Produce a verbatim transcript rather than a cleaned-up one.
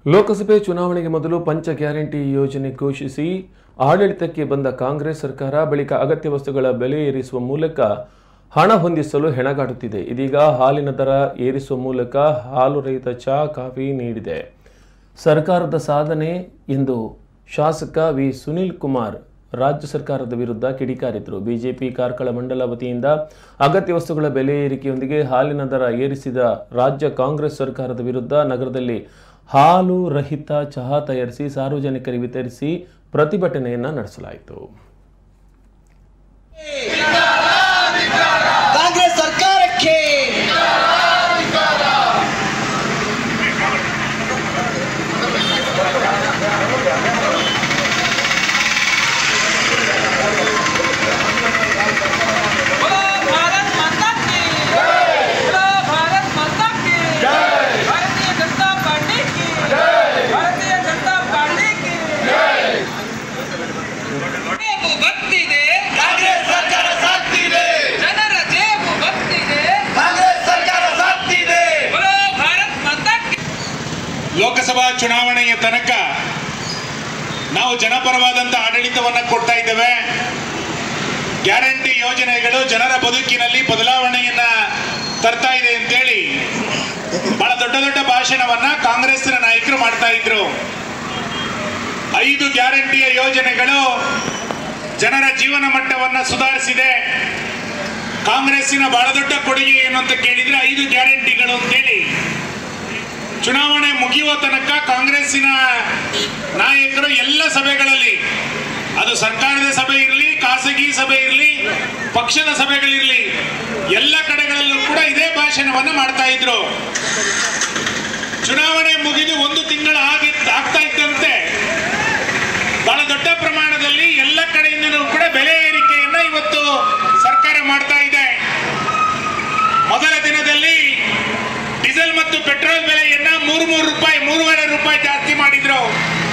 ಲೋಕಸಭೆ ಚುನಾವಣೆಗೆ ಮೊದಲು ಪಂಚ ಗ್ಯಾರಂಟಿ ಯೋಜನೆ ಘೋಷಿಸಿ ಆಡಳಿತಕ್ಕೆ ಬಂದ ಕಾಂಗ್ರೆಸ್ ಸರ್ಕಾರ ಬಳಿಕ ಅಗತ್ಯ ವಸ್ತುಗಳ ಬೆಲೆ ಏರಿಸುವ ಮೂಲಕ ಹಣ ಹೊಂದಿಸಲು ಹೆಣಗಾಡುತ್ತಿದೆ. ಇದೀಗ ಹಾಲಿನ ದರ ಏರಿಸುವ ಮೂಲಕ ಹಾಲು ರಹಿತ ಚಹಾ, ಕಾಫಿ ನೀಡಿದೆ. ಸರ್ಕಾರದ ಸಾಧನೆ ಎಂದು ಶಾಸಕ ವಿ ಸುನೀಲ್ ಕುಮಾರ್ ರಾಜ್ಯ ಸರ್ಕಾರದ ವಿರುದ್ಧ ಕಿಡಿಕಾರಿದರು. ಬಿಜೆಪಿ ಕಾರ್ಕಳ ಮಂಡಲ ವತಿಯಿಂದ ಅಗತ್ಯ ವಸ್ತುಗಳ ಬೆಲೆ ಏರಿಕೆಯೊಂದಿಗೆ ಹಾಲಿನ ದರ ಏರಿಸಿದ ರಾಜ್ಯ ಕಾಂಗ್ರೆಸ್ ಸರ್ಕಾರದ ವಿರುದ್ಧ ನಗರದಲ್ಲಿ ಹಾಲು ರಹಿತ ಚಹಾ ತಯಾರಿಸಿ ಸಾರ್ವಜನಿಕರಿಗೆ ವಿತರಿಸಿ ಪ್ರತಿಭಟನೆಯನ್ನು ನಡೆಸಲಾಯಿತು. ಕಾಂಗ್ರೆಸ್ ಸರ್ಕಾರಕ್ಕೆ ಲೋಕಸಭಾ ಚುನಾವಣೆಯ ತನಕ ನಾವು ಜನಪರವಾದಂತಹ ಆಡಳಿತವನ್ನು ಕೊಡ್ತಾ ಇದ್ದೇವೆ. ಗ್ಯಾರಂಟಿ ಯೋಜನೆಗಳು ಜನರ ಬದುಕಿನಲ್ಲಿ ಬದಲಾವಣೆಯನ್ನ ತರ್ತಾ ಇದೆ ಅಂತೇಳಿ ಬಹಳ ದೊಡ್ಡ ದೊಡ್ಡ ಭಾಷಣವನ್ನ ಕಾಂಗ್ರೆಸ್ನ ನಾಯಕರು ಮಾಡ್ತಾ ಇದ್ರು. ಐದು ಗ್ಯಾರಂಟಿಯ ಯೋಜನೆಗಳು ಜನರ ಜೀವನ ಮಟ್ಟವನ್ನ ಸುಧಾರಿಸಿದೆ. ಕಾಂಗ್ರೆಸ್ಸಿನ ಬಹಳ ದೊಡ್ಡ ಕೊಡುಗೆ ಏನು ಅಂತ ಕೇಳಿದ್ರೆ ಐದು ಗ್ಯಾರಂಟಿಗಳು ಅಂತೇಳಿ ಚುನಾವಣೆ ಮುಗಿಯುವ ತನಕ ಕಾಂಗ್ರೆಸ್ಸಿನ ನಾಯಕರು ಎಲ್ಲ ಸಭೆಗಳಲ್ಲಿ, ಅದು ಸರ್ಕಾರದ ಸಭೆ ಇರಲಿ, ಖಾಸಗಿ ಸಭೆ ಇರಲಿ, ಪಕ್ಷದ ಸಭೆಗಳಿರಲಿ, ಎಲ್ಲ ಕಡೆಗಳಲ್ಲೂ ಕೂಡ ಇದೇ ಭಾಷಣವನ್ನು ಮಾಡ್ತಾ ಇದ್ರು. ಚುನಾವಣೆ ಮುಗಿದು ಒಂದು ತಿಂಗಳ ಆಗಿ ಆಗ್ತಾ ಇದ್ದಂತೆ ಬಹಳ ದೊಡ್ಡ ಪ್ರಮಾಣದಲ್ಲಿ ಎಲ್ಲ ಕಡೆಯಿಂದಲೂ ಕೂಡ ಬೆಲೆ ಏರಿಕೆಯನ್ನ ಇವತ್ತು ಸರ್ಕಾರ ಮಾಡ್ತಾ ಇದೆ. ಮೊದಲ ದಿನದಲ್ಲಿ ಡೀಸೆಲ್ ಮತ್ತು ಪೆಟ್ರೋಲ್ ಬೆಲೆಯನ್ನ ಮೂರು ಮೂರು ರೂಪಾಯಿ ಮೂರುವರೆ ರೂಪಾಯಿ ಜಾಸ್ತಿ ಮಾಡಿದ್ರು.